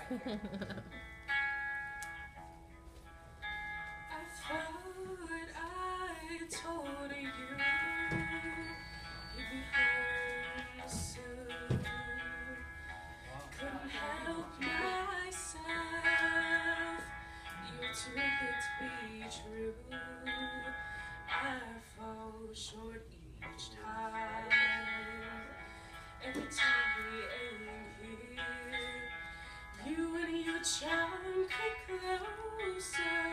I thought I told you you'd be home soon. Couldn't help myself. You're too good to be true. I fall short each time. Every time we ain't here, you and your charm get closer,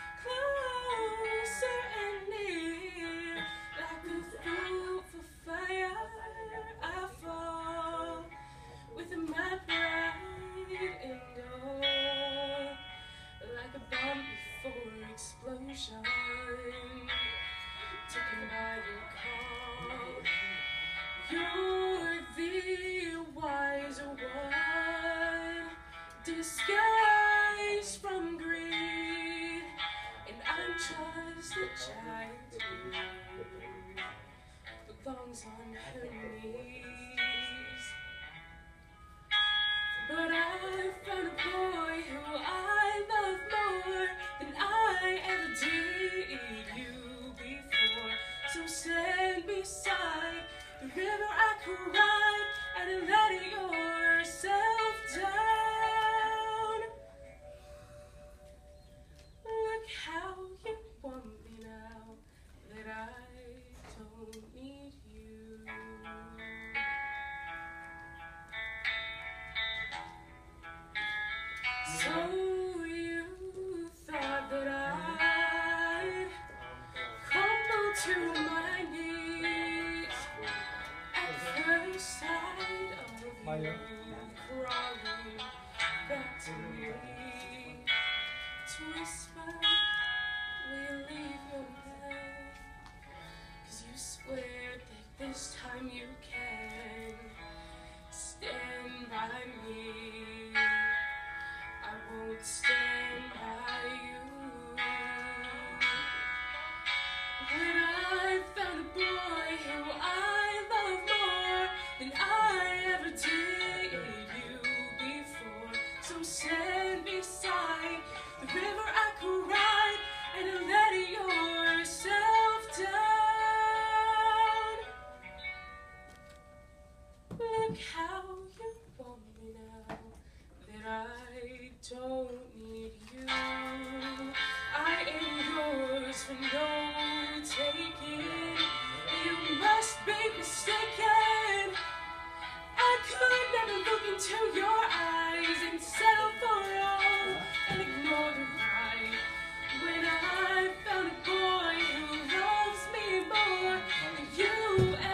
closer and near. Like a fool for fire, I fall with my pride and all. Like a bomb before explosion, taken by your call. You're the wiser one, disguised from greed, and I'm just a child who belongs on her knees. But I found a boy who I love more than I ever did you before. So stand beside the river I could ride and let yourself down. Look how you want me now that I don't need you. So you thought that I'd crumble to my knees at the first sight of you crawling back to me, to whisper, will you leave your bed? 'Cause you swear that this time you can stand by me. I won't stand by you. When I found a boy who I love more than I ever did you before. So stand beside the river I could ride and let yourself down. Look how you want me now that I don't need you. I am yours for no taking. You must be mistaken. I could never look into your eyes and settle for wrong and ignore the right. When I found a boy who loves me more than you